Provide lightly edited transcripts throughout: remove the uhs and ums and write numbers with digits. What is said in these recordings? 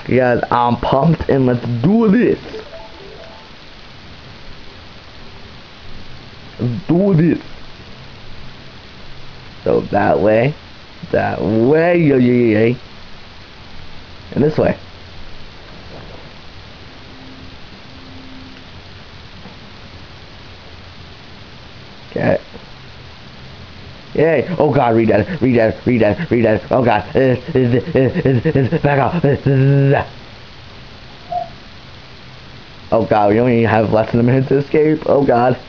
Yes, I'm pumped and let's do this. Let's do this. So that way, yeah, and this way. Okay. Yay! Oh God! Read that. Oh God! Back off! Oh God! We only have less than a minute to escape. Oh God!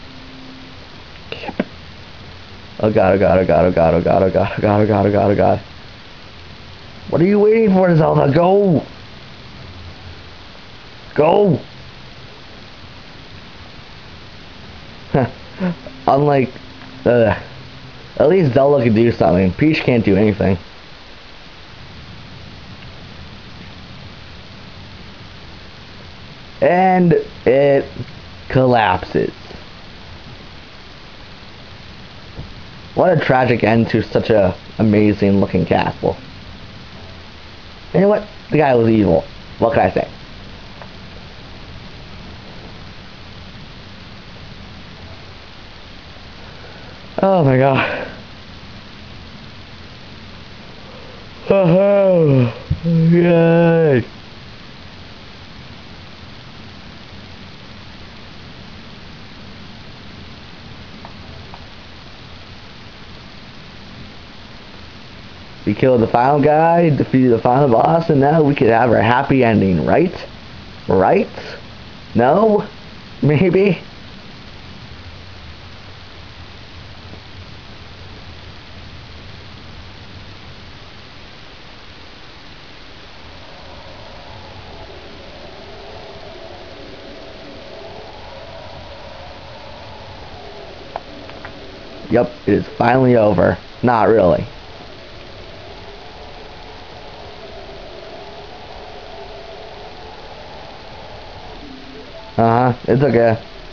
Oh God! What are you waiting for, Zelda? Go! Go! Unlike, at least Zelda can do something. Peach can't do anything. And it collapses. What a tragic end to such a amazing looking castle. You know what? The guy was evil. What can I say? Oh my God. Oh, yay. We killed the final guy, defeated the final boss, and now we could have our happy ending, right? Right? No? Maybe? Yep, it is finally over. Not really. It's okay.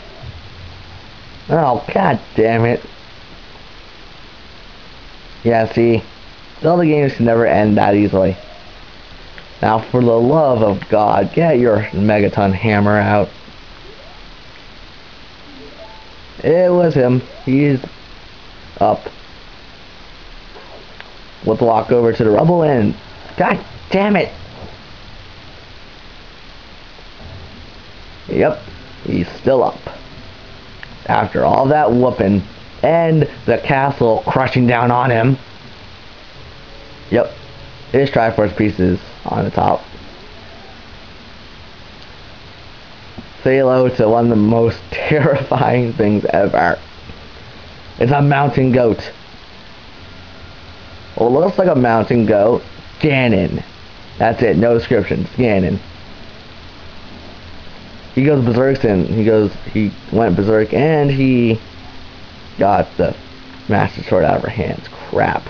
Oh, God damn it. Yeah, see, Zelda games can never end that easily. Now, for the love of God, get your Megaton hammer out. It was him. He's up. Let's walk over to the rubble and... God damn it! Yep, he's still up. After all that whooping and the castle crushing down on him. Yep, his Triforce pieces on the top. Say hello to one of the most terrifying things ever. It's a mountain goat. Well, it looks like a mountain goat. Ganon. That's it, no description. It's Ganon. He goes berserk and he went berserk and he got the Master Sword out of her hands. Crap.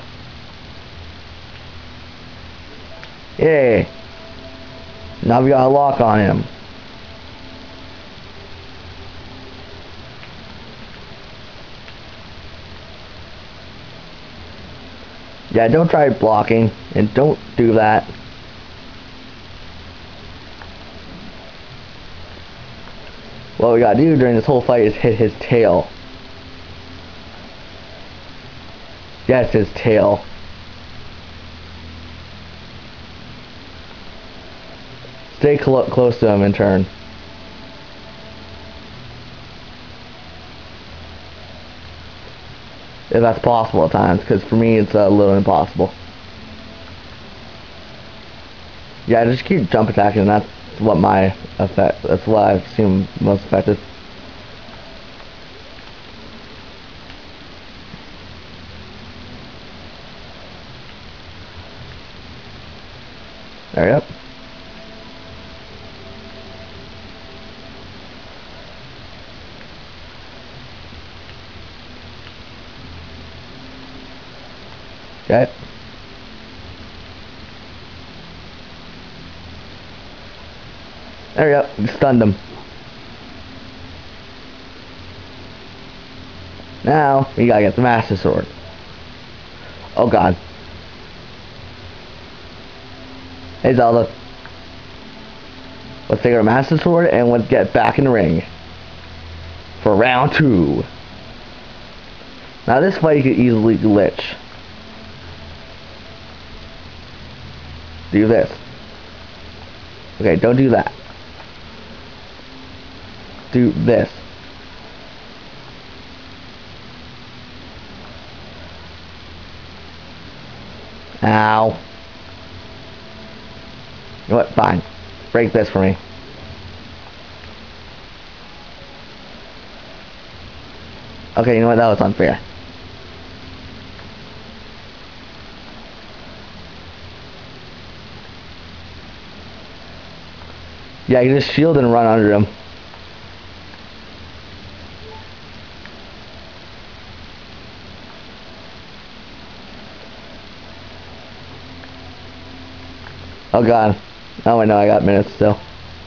Yay. Now we got a lock on him. Yeah, don't try blocking and don't do that. What we gotta do during this whole fight is hit his tail. Yes, his tail. Stay close to him in turn. If that's possible at times, because for me it's a little impossible. Yeah, just keep jump attacking, and that's what that's what I've seen most effective. There, yep. Okay. There we go. You stunned him. Now, we gotta get the Master Sword. Oh God. Hey Zelda. Let's take our Master Sword and let's get back in the ring for round 2. Now this fight you could easily glitch. Do this. Okay, don't do that. Do this. Ow. You know what? Fine. Break this for me. Okay, you know what? That was unfair. Yeah, you just shield and run under him. Oh god. Oh, I know, I got minutes still.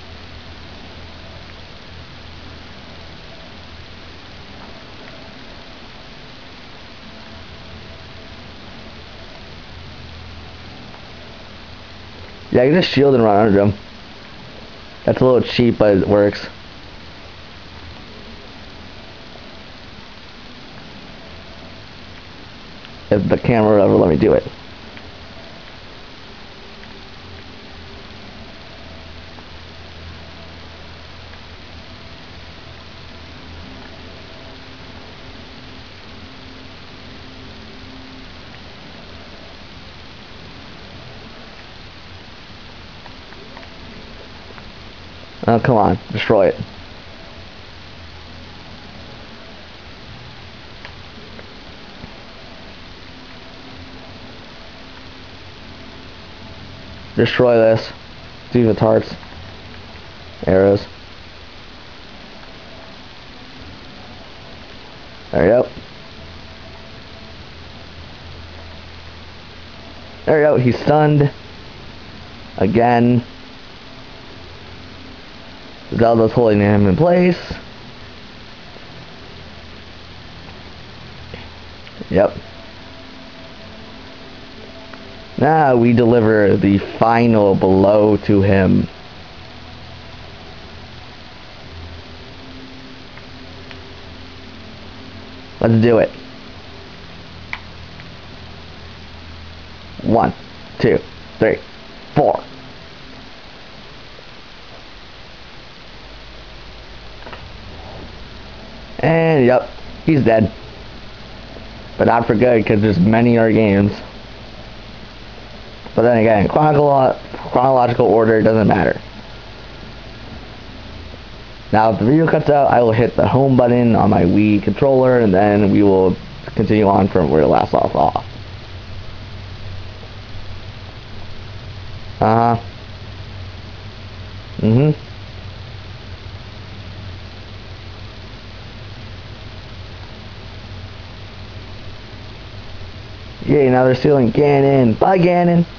Yeah, you just shield and run under him. That's a little cheap, but it works. If the camera would ever let me do it. Oh, come on. Destroy it. Destroy this. See the tarts. Arrows. There we go. There we go. He's stunned. Again. Zelda's holding him in place. Yep. Now we deliver the final blow to him. Let's do it. 1, 2, 3, 4. And yep, he's dead. But not for good, because there's many other games. But then again, chronological order doesn't matter. Now, if the video cuts out, I will hit the home button on my Wii controller, and then we will continue on from where it last off. Yay, now they're stealing Ganon. Bye, Ganon.